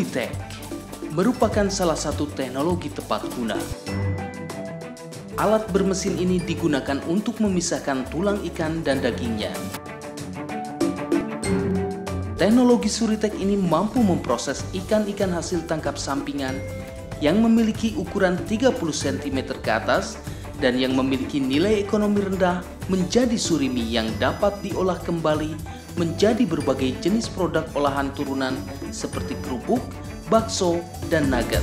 Suritek merupakan salah satu teknologi tepat guna. Alat bermesin ini digunakan untuk memisahkan tulang ikan dan dagingnya. Teknologi Suritek ini mampu memproses ikan-ikan hasil tangkap sampingan yang memiliki ukuran 30 cm ke atas dan yang memiliki nilai ekonomi rendah menjadi surimi yang dapat diolah kembali menjadi berbagai jenis produk olahan turunan seperti kerupuk, bakso, dan nugget.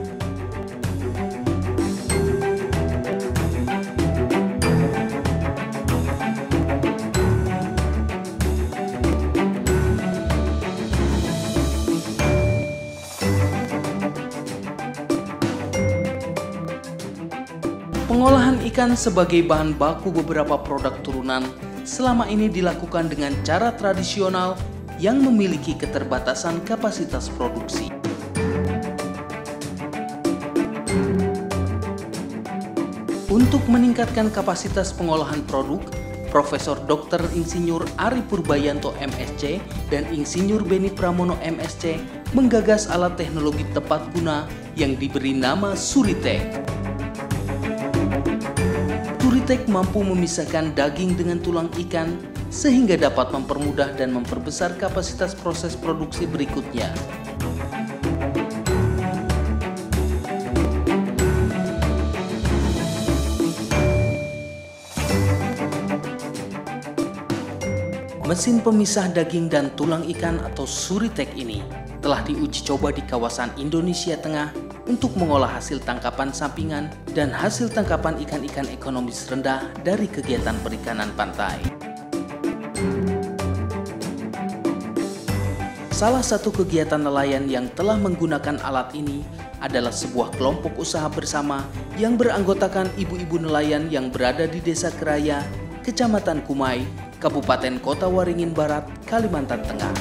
Pengolahan ikan sebagai bahan baku beberapa produk turunan selama ini dilakukan dengan cara tradisional yang memiliki keterbatasan kapasitas produksi. Untuk meningkatkan kapasitas pengolahan produk, Profesor Dr. Insinyur Ari Purbayanto MSc dan Insinyur Beni Pramono MSc menggagas alat teknologi tepat guna yang diberi nama Suritek. Suritek mampu memisahkan daging dengan tulang ikan sehingga dapat mempermudah dan memperbesar kapasitas proses produksi berikutnya. Mesin pemisah daging dan tulang ikan atau Suritek ini telah diuji coba di kawasan Indonesia Tengah untuk mengolah hasil tangkapan sampingan dan hasil tangkapan ikan-ikan ekonomis rendah dari kegiatan perikanan pantai. Salah satu kegiatan nelayan yang telah menggunakan alat ini adalah sebuah kelompok usaha bersama yang beranggotakan ibu-ibu nelayan yang berada di Desa Keraya, Kecamatan Kumai, Kabupaten Kota Waringin Barat, Kalimantan Tengah.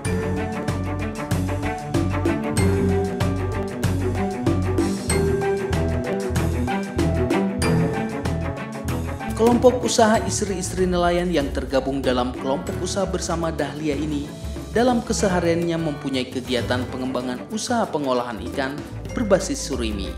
Kelompok usaha istri-istri nelayan yang tergabung dalam kelompok usaha bersama Dahlia ini dalam kesehariannya mempunyai kegiatan pengembangan usaha pengolahan ikan berbasis surimi.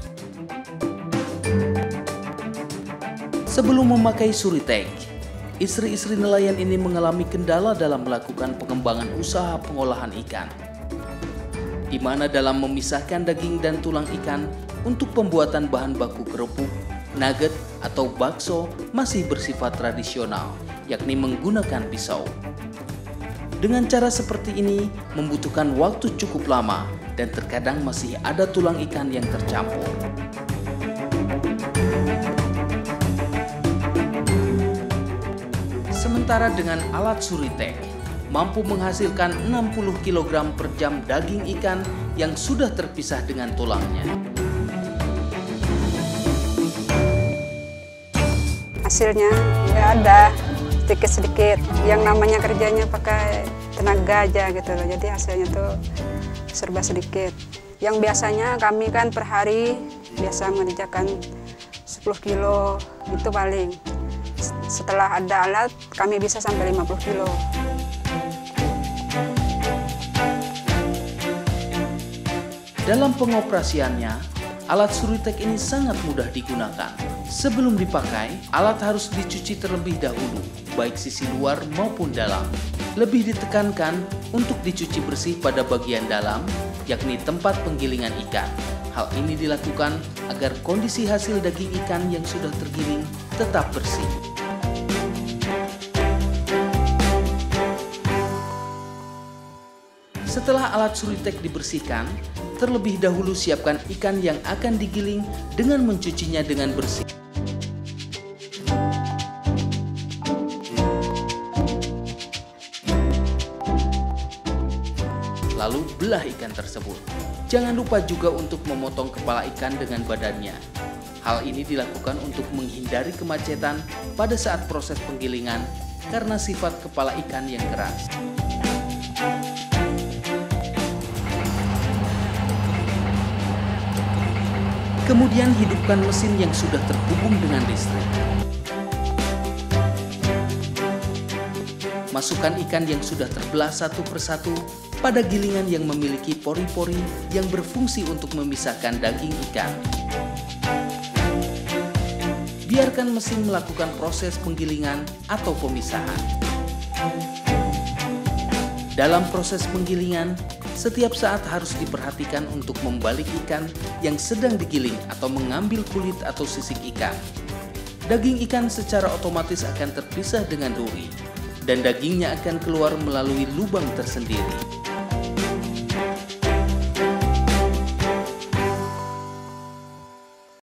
Sebelum memakai Suritek, istri-istri nelayan ini mengalami kendala dalam melakukan pengembangan usaha pengolahan ikan, di mana dalam memisahkan daging dan tulang ikan untuk pembuatan bahan baku kerupuk, nugget, atau bakso masih bersifat tradisional, yakni menggunakan pisau. Dengan cara seperti ini membutuhkan waktu cukup lama dan terkadang masih ada tulang ikan yang tercampur. Sementara dengan alat Suritek mampu menghasilkan 60 kg per jam daging ikan yang sudah terpisah dengan tulangnya. Hasilnya ya ada sedikit-sedikit, yang namanya kerjanya pakai tenaga aja gitu loh, jadi hasilnya tuh serba sedikit. Yang biasanya kami kan per hari biasa mengerjakan 10 kilo itu paling. Setelah ada alat kami bisa sampai 50 kilo. Dalam pengoperasiannya, alat Suritek ini sangat mudah digunakan. Sebelum dipakai, alat harus dicuci terlebih dahulu, baik sisi luar maupun dalam. Lebih ditekankan untuk dicuci bersih pada bagian dalam, yakni tempat penggilingan ikan. Hal ini dilakukan agar kondisi hasil daging ikan yang sudah tergiling tetap bersih. Setelah alat Suritek dibersihkan, terlebih dahulu siapkan ikan yang akan digiling dengan mencucinya dengan bersih. Lalu belah ikan tersebut. Jangan lupa juga untuk memotong kepala ikan dengan badannya. Hal ini dilakukan untuk menghindari kemacetan pada saat proses penggilingan karena sifat kepala ikan yang keras. Kemudian hidupkan mesin yang sudah terhubung dengan listrik. Masukkan ikan yang sudah terbelah satu persatu pada gilingan yang memiliki pori-pori yang berfungsi untuk memisahkan daging ikan. Biarkan mesin melakukan proses penggilingan atau pemisahan. Dalam proses penggilingan, setiap saat harus diperhatikan untuk membalik ikan yang sedang digiling atau mengambil kulit atau sisik ikan. Daging ikan secara otomatis akan terpisah dengan duri, dan dagingnya akan keluar melalui lubang tersendiri.